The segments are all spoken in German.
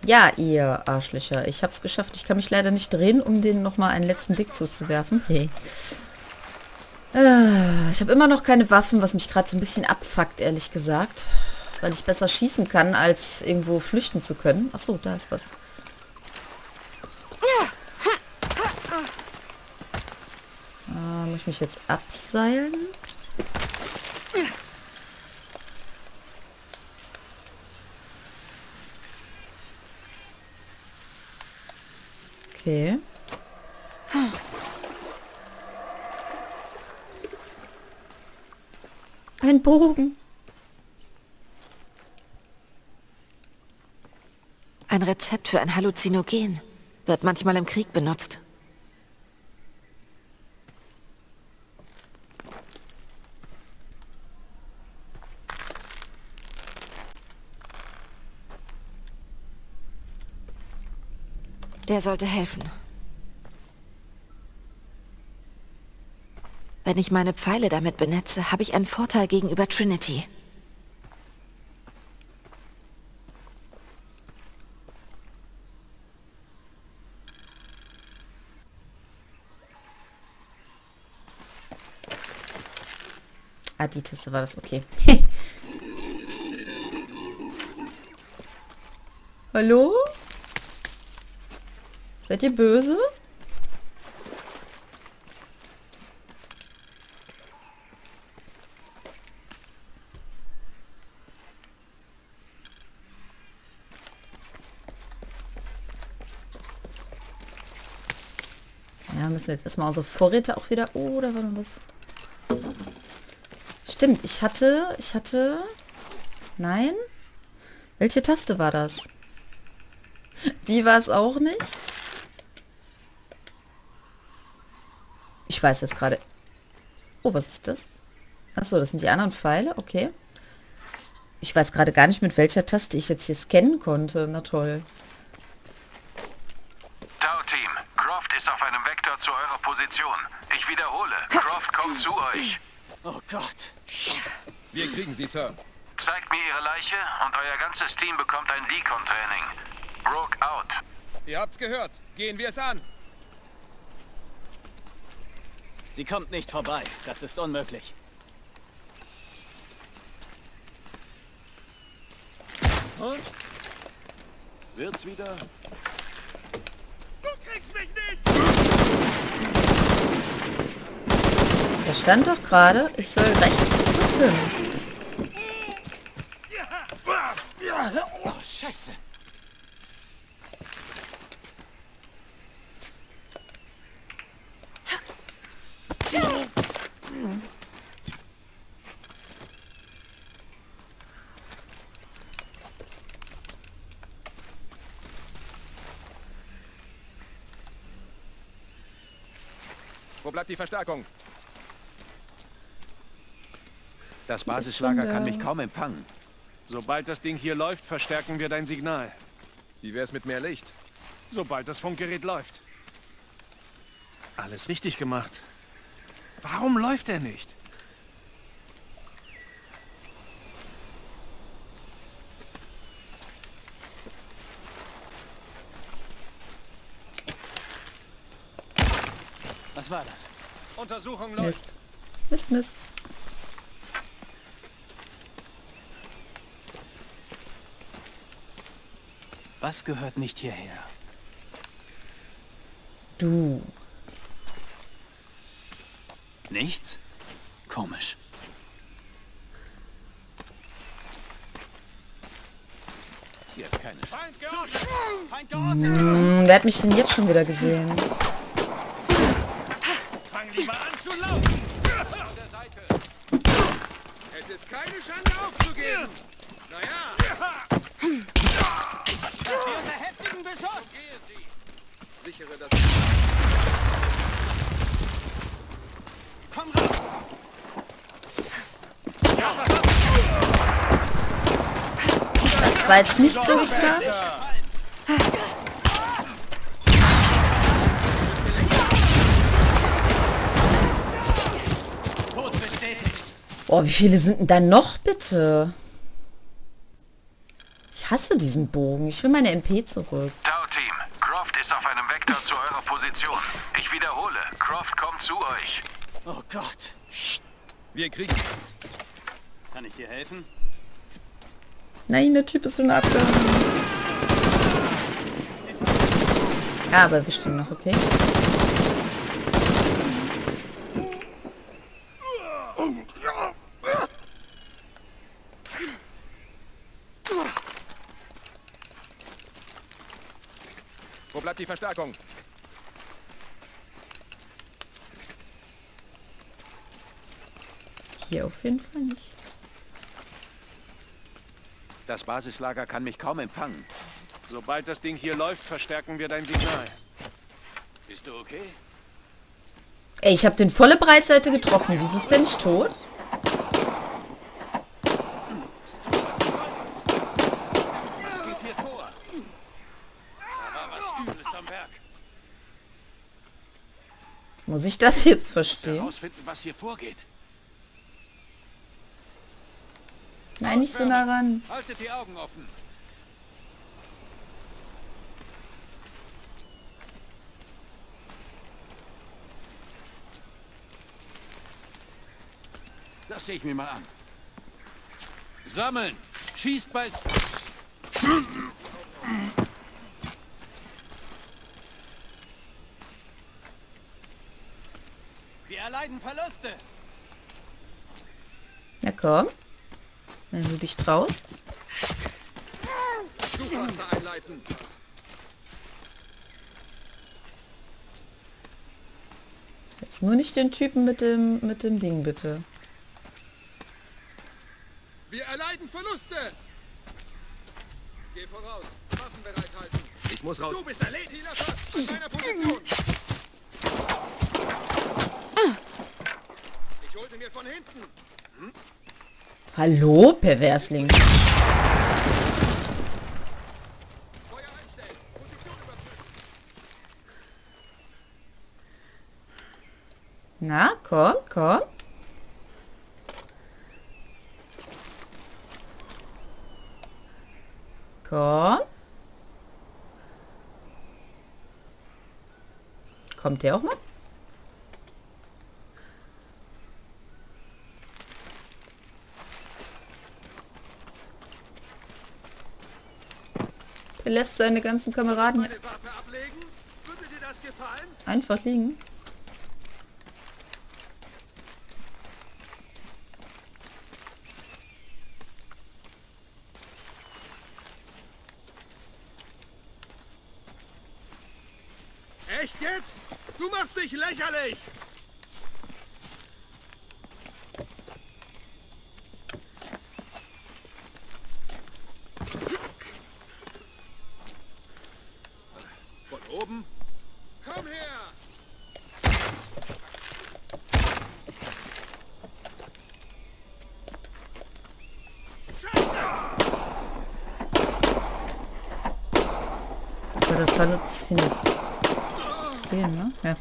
Ja, ihr Arschlöcher. Ich hab's geschafft. Ich kann mich leider nicht drehen, um denen nochmal einen letzten Blick zuzuwerfen. Hey. Ich habe immer noch keine Waffen, was mich gerade so ein bisschen abfuckt, ehrlich gesagt. Weil ich besser schießen kann, als irgendwo flüchten zu können. Achso, da ist was. Muss ich mich jetzt abseilen? Okay. Ein Bogen. Ein Rezept für ein Halluzinogen. Wird manchmal im Krieg benutzt. Der sollte helfen. Wenn ich meine Pfeile damit benetze, habe ich einen Vorteil gegenüber Trinity. Ah, die Taste war das, okay. Hallo? Seid ihr böse? Ja, müssen jetzt erstmal unsere Vorräte auch wieder... Oh, da war noch was. Stimmt, ich hatte... Nein? Welche Taste war das? Die war es auch nicht? Ich weiß jetzt gerade... Oh, was ist das? Achso, das sind die anderen Pfeile, okay. Ich weiß gerade gar nicht, mit welcher Taste ich jetzt hier scannen konnte. Na toll. Tau-Team, Croft ist auf einem Vektor zu eurer Position. Ich wiederhole, Croft kommt zu euch. Oh Gott. Wir kriegen sie, Sir. Zeigt mir ihre Leiche und euer ganzes Team bekommt ein Decon-Training. Rogue out. Ihr habt's gehört. Gehen wir es an. Sie kommt nicht vorbei. Das ist unmöglich. Und? Wird's wieder? Du kriegst mich nicht! Da stand doch gerade, ich soll rechts drücken. Oh, Scheiße. Wo bleibt die Verstärkung? Das Basislager kann mich kaum empfangen. Sobald das Ding hier läuft, verstärken wir dein Signal. Wie wär's mit mehr Licht? Sobald das Funkgerät läuft. Alles richtig gemacht. Warum läuft er nicht? Was war das? Untersuchung läuft. Mist. Mist, Mist. Was gehört nicht hierher? Du. Nichts? Komisch. Sie hat keine Chance. Feind geortet! Feind geortet! Wer hat mich denn jetzt schon wieder gesehen? Fang lieber an zu laufen! An der Seite! Es ist keine Schande aufzugeben. Naja, Sie unter heftigen Beschuss! sichere das. Komm raus! Das war jetzt nicht so geplant. Tod bestätigt! Oh, wie viele sind denn da noch, bitte? Ich hasse diesen Bogen. Ich will meine MP zurück. Tau-Team, Croft ist auf einem Vektor zu eurer Position. Ich wiederhole, Croft kommt zu euch. Oh Gott. Wir kriegen... Kann ich dir helfen? Nein, der Typ ist schon abgehauen. Ah, aber bestimmt noch, okay. Wo bleibt die Verstärkung? Hier auf jeden Fall nicht. Das Basislager kann mich kaum empfangen. Sobald das Ding hier läuft, verstärken wir dein Signal. Bist du okay? Ey, ich habe den volle Breitseite getroffen. Wieso ist der nicht tot? Was geht hier vor? Da war was Übles am Werk. Muss ich das jetzt Ich muss verstehen? herausfinden, was hier vorgeht. Nein, nicht so nah ran. Haltet die Augen offen. Das sehe ich mir mal an. Sammeln! Schießt bald! Wir erleiden Verluste. Na komm. Wenn du dich traust. Suchmaster einleiten. Jetzt nur nicht den Typen mit dem Ding, bitte. Wir erleiden Verluste. Geh voraus. Waffen bereithalten. Ich muss raus. Du bist erledigt. Ziel erfasst. An deiner Position. Ich holte mir von hinten. Hallo, Perversling. Feuer einstellen. Position überprüfen. Na, komm, komm. Komm. Kommt der auch mal? Der lässt seine ganzen Kameraden hier Meine Waffe ablegen. Würde dir das gefallen? einfach liegen. Echt jetzt? Du machst dich lächerlich. Von oben? Komm her! Das war das Halluzinieren, ne? Ja.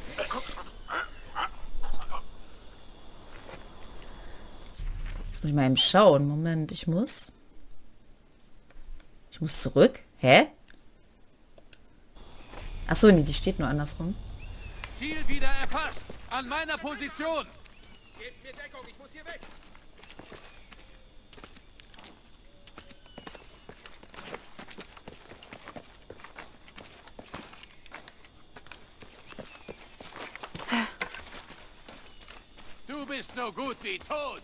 Jetzt muss ich mal eben schauen. Moment, ich muss zurück. Hä? Achso, nee, die steht nur andersrum. Ziel wieder erfasst. An meiner Position. Gebt mir Deckung, ich muss hier weg. Du bist so gut wie tot.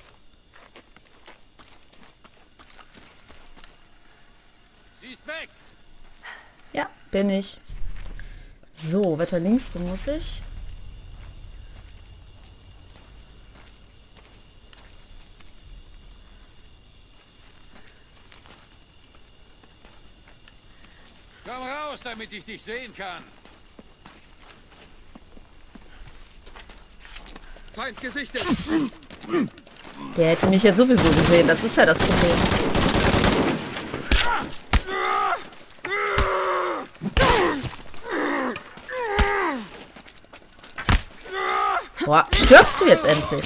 Sie ist weg. Ja, bin ich. So, weiter links rum muss ich. Komm raus, damit ich dich sehen kann. Feind gesichtet. Der hätte mich jetzt sowieso gesehen. Das ist ja das Problem. Boah, stirbst du jetzt endlich?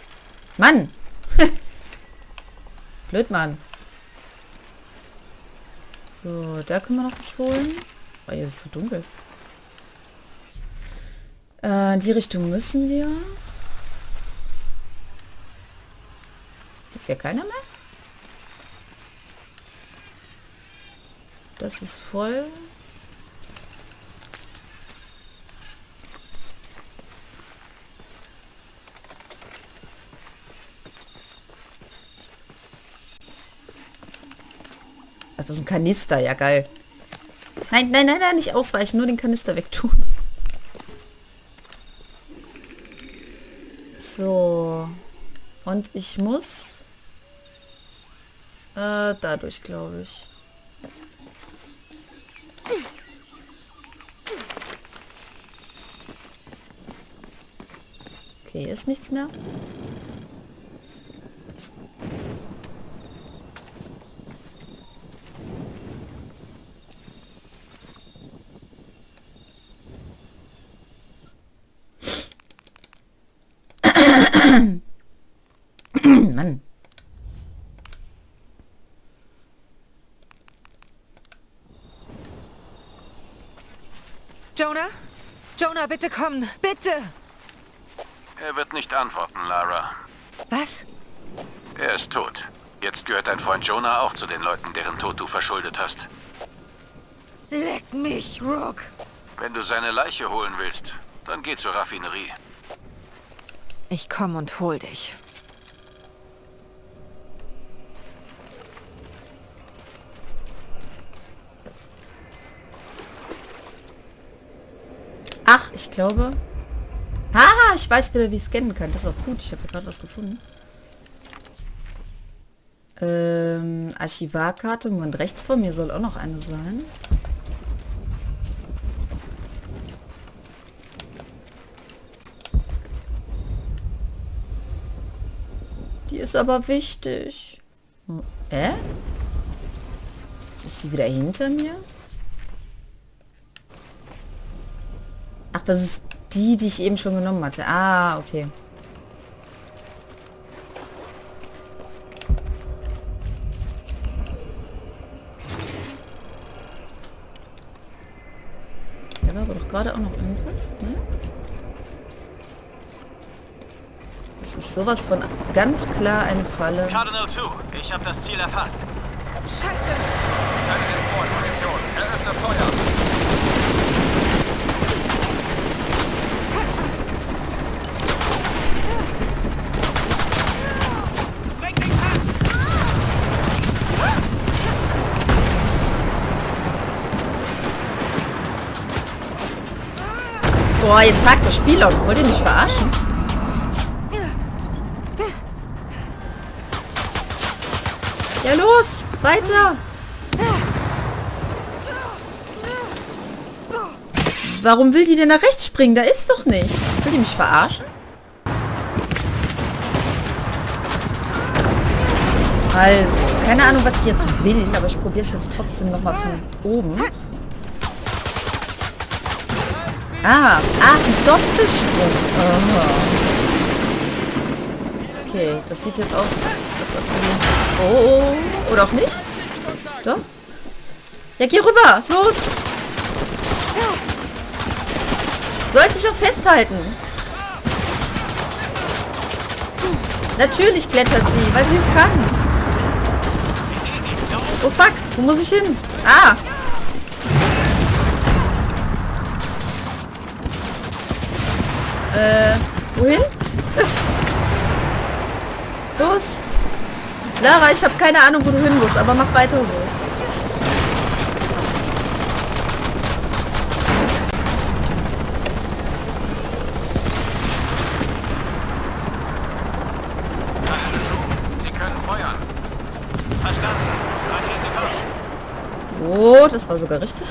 Mann! Blöd, Mann. So, da können wir noch was holen. Oh, hier ist es so dunkel. In die Richtung müssen wir. Ist ja keiner mehr? Das ist voll. Das ist ein Kanister, ja geil. Nein, nein, nein, nein, nicht ausweichen, nur den Kanister wegtun. So. Und ich muss dadurch, glaube ich. Okay, ist nichts mehr. Mann. Jonah? Jonah, bitte komm. Bitte! Er wird nicht antworten, Lara. Was? Er ist tot. Jetzt gehört dein Freund Jonah auch zu den Leuten, deren Tod du verschuldet hast. Leck mich, Rook. Wenn du seine Leiche holen willst, dann geh zur Raffinerie. Ich komm und hol dich. Ach, ich glaube... Haha, ich weiß wieder, wie ich scannen kann. Das ist auch gut. Ich habe ja gerade was gefunden. Archivarkarte. Moment, rechts von mir soll auch noch eine sein. Die ist aber wichtig. Jetzt ist sie wieder hinter mir. Ach, das ist die ich eben schon genommen hatte. Ah, okay. Da war aber doch gerade auch noch irgendwas, ne? Das ist sowas von ganz klar eine Falle. Cardinal 2, ich habe das Ziel erfasst. Scheiße! Keine Info in Position. Eröffne Feuer. Boah, jetzt sagt das Spiel laut. Wollt ihr mich verarschen? Ja, los! Weiter! Warum will die denn nach rechts springen? Da ist doch nichts. Will die mich verarschen? Also, keine Ahnung, was die jetzt will, aber ich probiere es jetzt trotzdem nochmal von oben. Ah, ein Doppelsprung. Aha. Okay, das sieht jetzt aus, als ob die... Oh, oder auch nicht? Doch. Ja, geh rüber. Los. Soll sich auch festhalten. Natürlich klettert sie, weil sie es kann. Oh fuck, wo muss ich hin? Ah. Wohin? Los. Lara, ich habe keine Ahnung, wo du hin musst, aber mach weiter so. Sie können feuern. Verstanden. Rakete kommt. Oh, das war sogar richtig.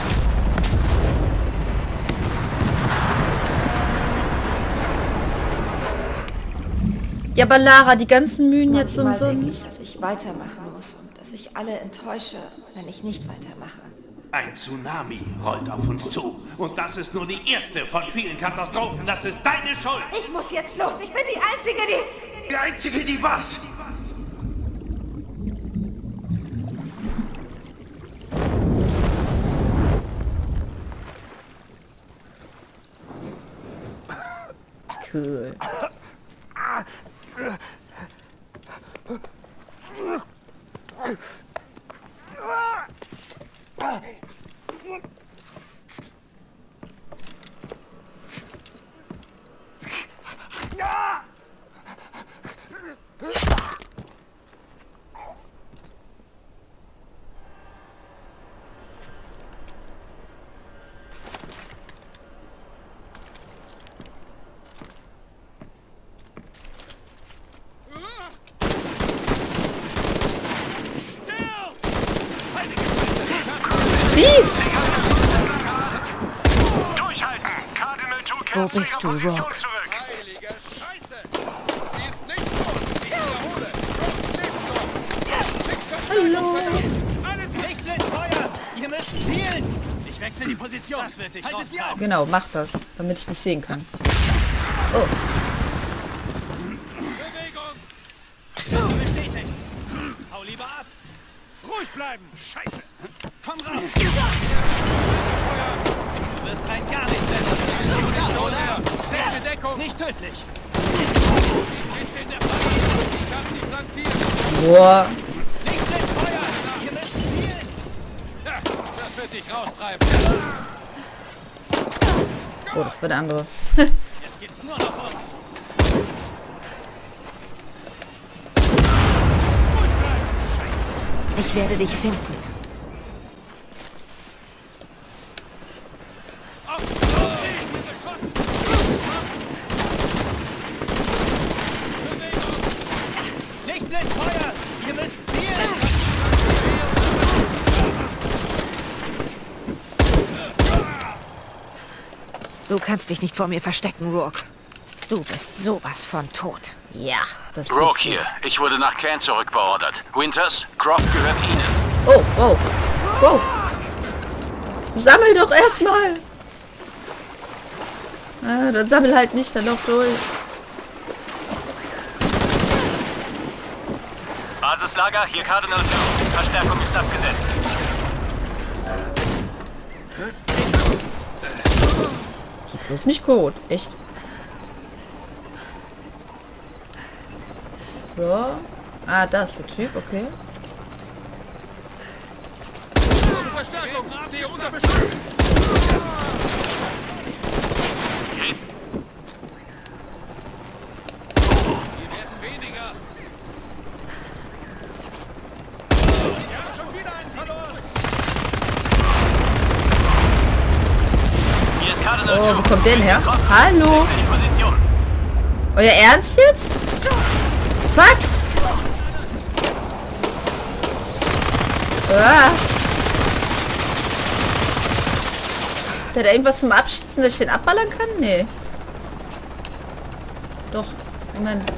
Ja, aber Lara, die ganzen Mühen jetzt Manchmal denke ich, umsonst. dass ich weitermachen muss und dass ich alle enttäusche, wenn ich nicht weitermache. Ein Tsunami rollt auf uns zu. Und das ist nur die erste von vielen Katastrophen. Das ist deine Schuld. Ich muss jetzt los. Ich bin die Einzige, die... Die Einzige, die was? Cool. Schieß! Durchhalten! Cardinal 2 Wo kehrt zu bist ihrer du, Position Rock? zurück. Heilige Scheiße! Sie ist nicht tot! Ich wiederhole! Hallo! Alles Lichtblitzfeuer! Ihr müsst zielen! Ich wechsle die Position. Das wird dich raustreiben. Genau, mach das, damit ich dich sehen kann. Oh, Bewegung! Bestätigt. Hau lieber ab. Ruhig bleiben! Scheiße! Komm raus. Du wirst rein gar nicht mehr. Oder? Feste Deckung! Nicht tödlich. Ich sitze in der Falle! Ich hab sie flankiert! boah. Lichtblitzfeuer! Ihr müsst zielen. Ja, das wird dich raustreiben! Oh, das war der andere. Jetzt geht's nur noch uns. Ich werde dich finden. Lichtblitzfeuer! Ihr müsst zielen! Du kannst dich nicht vor mir verstecken, Rourke. Du bist sowas von tot. Ja, das Rogue bist du. hier. Ich wurde nach Cairn zurückbeordert. Winters, Croft gehört Ihnen. Oh, oh, oh. Sammel doch erstmal. Ah, dann sammel halt nicht, dann lauf durch. Basislager, hier Cardinal 2. Verstärkung ist abgesetzt. Gib bloß nicht Code, echt. So. Ah, da ist der Typ, okay. Verstärkung! Stehe unter Beschuss! Wir werden weniger! Wir haben schon wieder einen verloren! Hier ist Cardinal 2. Oh, wo kommt der denn her? Hallo? Die Position. Euer Ernst jetzt? Fuck! Ah. Hat der da irgendwas zum Abschießen, dass ich den abballern kann? Nee. Doch. Moment.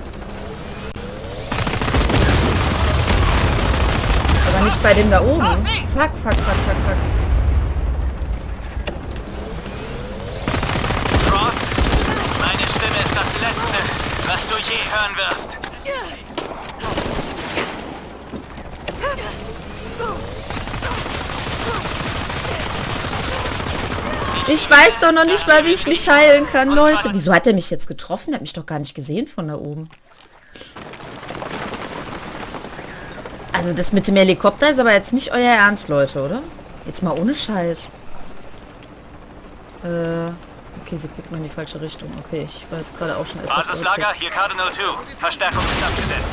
Aber nicht bei dem da oben. Fuck, fuck, fuck, fuck, fuck. Croft, meine Stimme ist das Letzte, was du je hören wirst. Ich weiß doch noch nicht mal, wie ich mich heilen kann, Leute. Wieso hat er mich jetzt getroffen? Der hat mich doch gar nicht gesehen von da oben. Also das mit dem Helikopter ist aber jetzt nicht euer Ernst, Leute, oder? Jetzt mal ohne Scheiß. Okay, sie guckt mal in die falsche Richtung. Okay, ich war jetzt gerade auch schon etwas Basislager, irritiert. hier Cardinal 2. Verstärkung ist abgesetzt.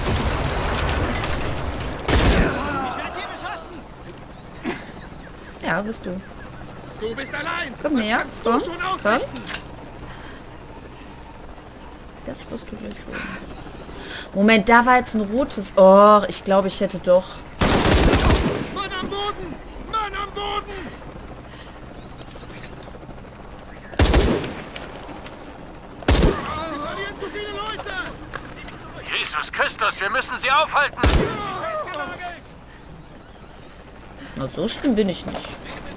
Ja, bist du. Du bist allein! Komm näher. Kannst du Komm, schon komm. ausrichten? Das wirst du gleich sehen. Moment, da war jetzt ein rotes. Oh, ich glaube, ich hätte doch. Mann am Boden! Mann am Boden! Wir verlieren zu viele Leute! Jesus Christus, wir müssen sie aufhalten. Festgenagelt! Na, so schlimm bin ich nicht.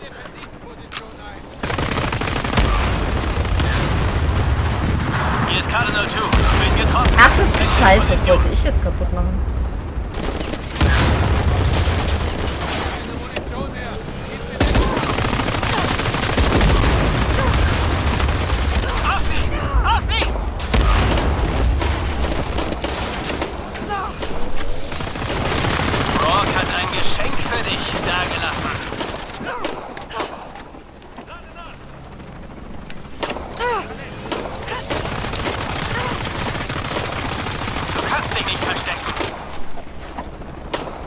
Hier ist Cardinal 2. Bin getroffen. Ach, das ist scheiße. Das wollte ich jetzt kaputt machen. Munition her! Auf sie! Auf sie!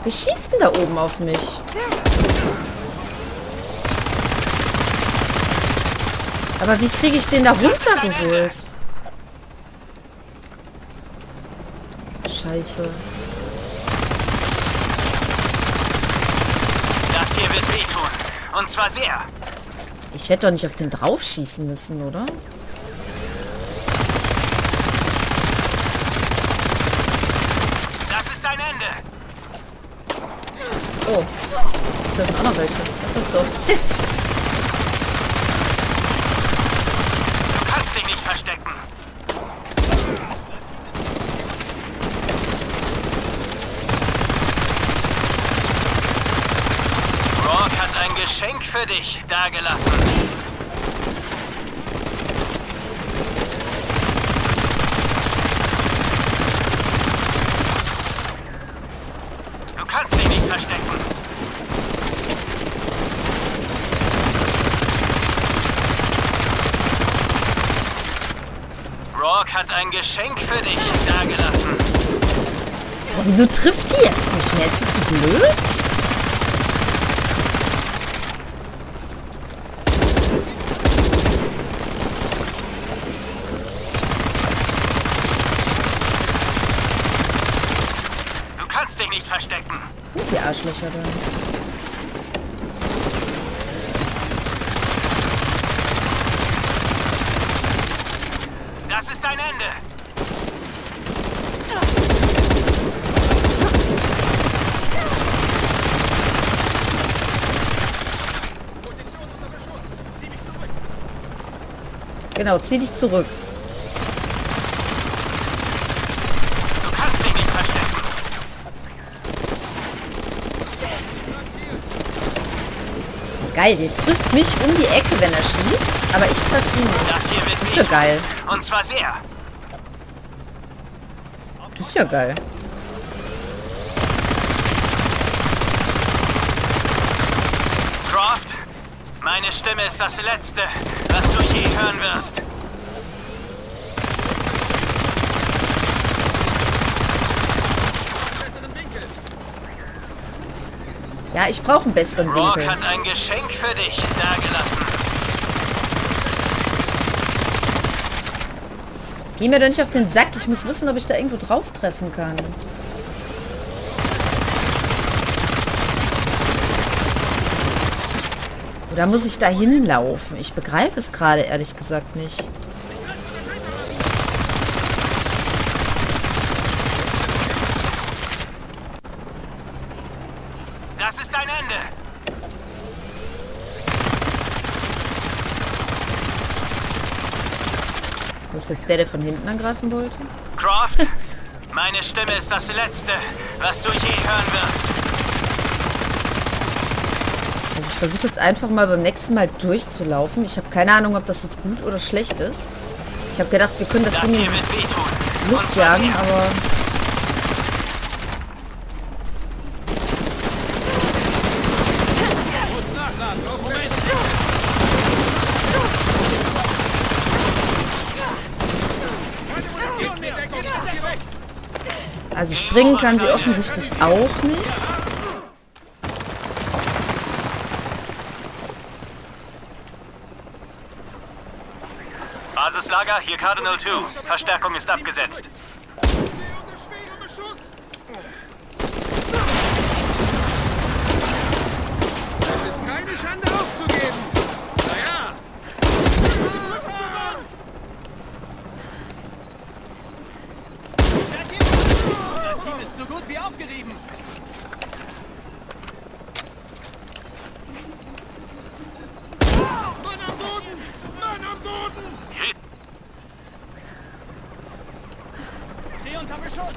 Wer schießt denn da oben auf mich? Aber wie kriege ich den da runtergeholt? Scheiße. Das hier wird wehtun. Und zwar sehr. Ich hätte doch nicht auf den drauf schießen müssen, oder? Das ist dein Ende. Oh. Da sind auch noch welche. Sag das doch. Du kannst dich nicht verstecken. Rourke hat ein Geschenk für dich dagelassen. Du kannst dich nicht verstecken. Rourke hat ein Geschenk für dich dagelassen. Oh, wieso trifft die jetzt nicht mehr? Ist die zu blöd? Du kannst dich nicht verstecken. Was sind die Arschlöcher denn? Das ist dein Ende. Genau, zieh dich zurück. Du kannst dich nicht verstecken. Geil, der trifft mich um die Ecke, wenn er schießt. Aber ich treffe ihn nicht. Das hier wird Das ist ja geil. Und zwar sehr. Das ist ja geil. Croft, meine Stimme ist das Letzte, was du je hören wirst. Ja, ich brauche einen besseren Rourke Winkel. hat ein Geschenk für dich dagelassen. Geh mir doch nicht auf den Sack. Ich muss wissen, ob ich da irgendwo drauf treffen kann. Oder muss ich da hinlaufen? Ich begreife es gerade ehrlich gesagt nicht. Das ist dein Ende. Wo ist jetzt der von hinten angreifen wollte? Croft, meine Stimme ist das Letzte, was du je hören wirst. Also ich versuche jetzt einfach mal beim nächsten Mal durchzulaufen. Ich habe keine Ahnung, ob das jetzt gut oder schlecht ist. Ich habe gedacht, wir können das Ding in hier wird wehtun. die Luft jagen, aber... Also springen kann sie offensichtlich auch nicht. Basislager, hier Cardinal 2. Verstärkung ist abgesetzt. Es ist keine Schande aufzugeben. Naja. Unser Team ist so gut wie aufgerieben. Mann am Boden! Mann am Boden! Steh unter Beschuss.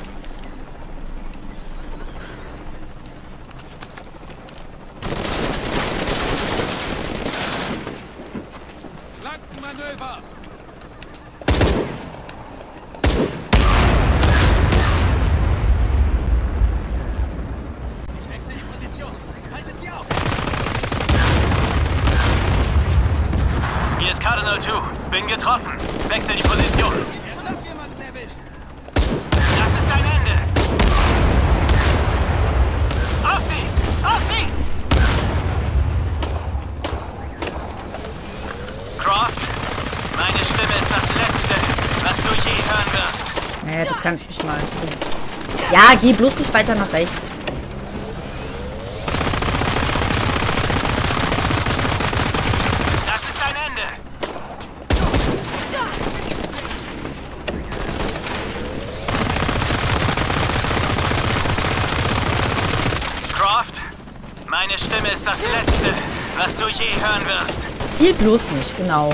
Flankenmanöver! Ich wechsle die Position. Haltet sie auf. Hier ist Cardinal 2. Bin getroffen. Wechsel die Position. Ich hab jemanden erwischt. Das ist dein Ende. Ja, geh bloß nicht weiter nach rechts. Das ist dein Ende. Croft, meine Stimme ist das Letzte, was du je hören wirst. Ziel bloß nicht, genau.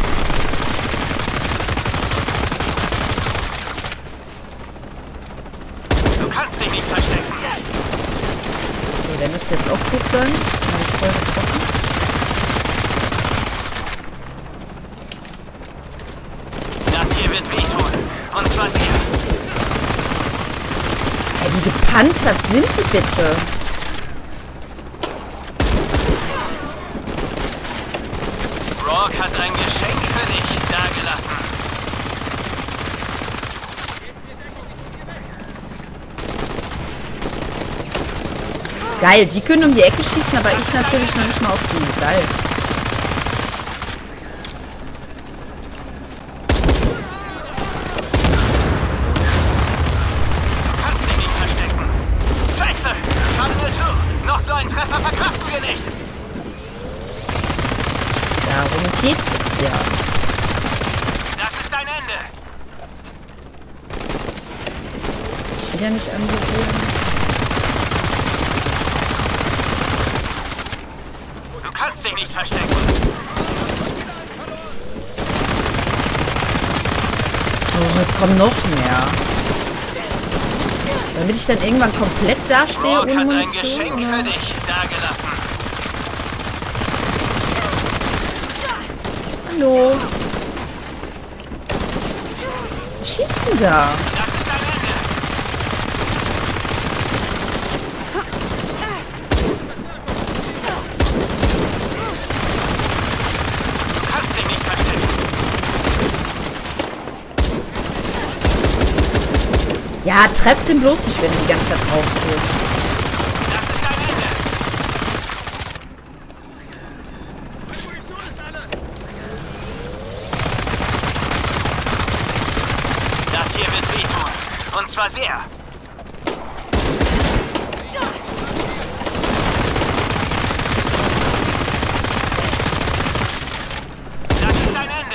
Du kannst dich nicht verstecken. So, der müsste jetzt auch tot sein. Den habe ich voll getroffen. Das hier wird wehtun. Und zwar sehr. Ey, wie gepanzert sind die bitte? Rourke hat ein Geschenk für dich dagelassen. Geil, die können um die Ecke schießen, aber ich natürlich noch nicht mal auf die. Geil. Du kannst dich nicht verstecken. Scheiße! Cardinal 2! Noch so einen Treffer verkraften wir nicht! Darum geht es ja. Das ist dein Ende! Ich will ja nicht anvisieren. Du kannst dich nicht verstecken! Oh, jetzt kommen noch mehr. Damit ich dann irgendwann komplett dastehe Rourke ohne hat ein Munition. Geschenk Oder? für dich dagelassen. Hallo. Was schießt denn da? Das ist dein Ende! Du kannst dich nicht verstecken! Ja, treff den bloß nicht, wenn du die ganze Zeit drauf zählst. Das ist dein Ende! Das hier wird wehtun. Und zwar sehr. Das ist dein Ende.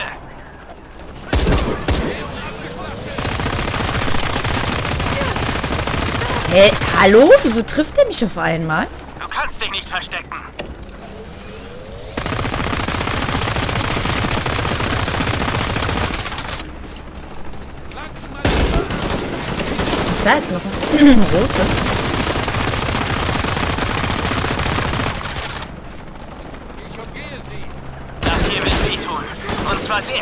Hä, hallo? Wieso trifft er mich auf einmal? Du kannst dich nicht verstecken. Da ist noch ein rotes. Das hier wird wehtun. Und zwar sehr.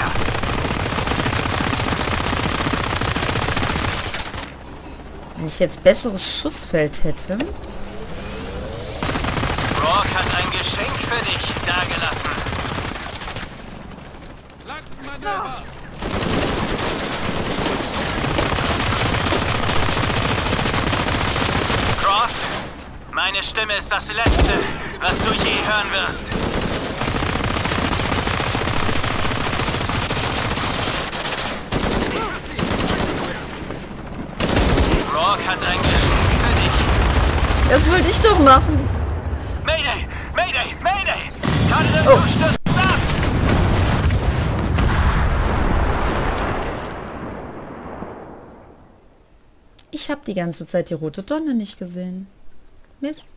Wenn ich jetzt besseres Schussfeld hätte. Rourke hat ein Geschenk für dich dagelassen. Croft, meine Stimme ist das Letzte, was du je hören wirst. Rourke hat ein Geschenk für dich. Das wollte ich doch machen. Mayday! Mayday! Mayday! Cardinal 2 stürzt ab! Ich habe die ganze Zeit die rote Donne nicht gesehen. Mist.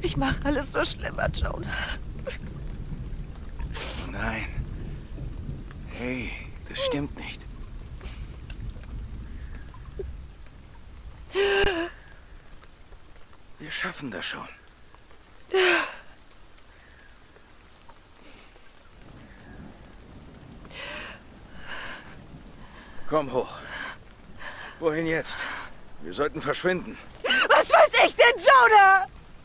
Ich mache alles nur schlimmer, Jonah. Nein. Hey, das stimmt nicht. Wir schaffen das schon. Komm hoch. Wohin jetzt? Wir sollten verschwinden. Was weiß ich denn, Jonah?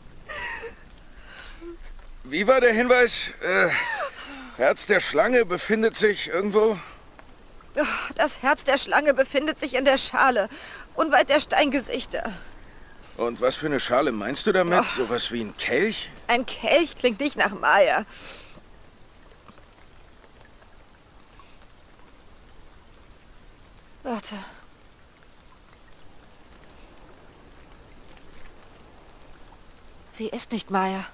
Wie war der Hinweis? Herz der Schlange befindet sich irgendwo? Das Herz der Schlange befindet sich in der Schale, unweit der Steingesichter. Und was für eine Schale meinst du damit? Sowas wie ein Kelch? Ein Kelch klingt nicht nach Maya. Warte. Sie ist nicht Maya.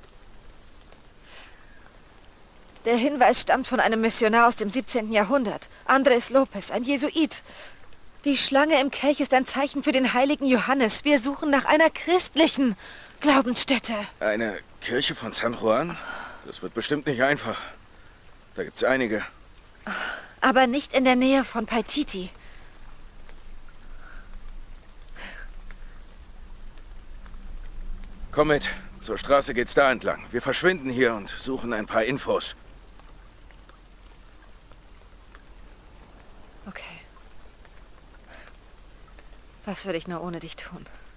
Der Hinweis stammt von einem Missionar aus dem 17. Jahrhundert. Andres Lopez, ein Jesuit. Die Schlange im Kelch ist ein Zeichen für den heiligen Johannes. Wir suchen nach einer christlichen Glaubensstätte. Eine Kirche von San Juan? Das wird bestimmt nicht einfach. Da gibt's einige. Aber nicht in der Nähe von Paititi. Komm mit. Zur Straße geht's da entlang. Wir verschwinden hier und suchen ein paar Infos. Okay. Was würde ich nur ohne dich tun?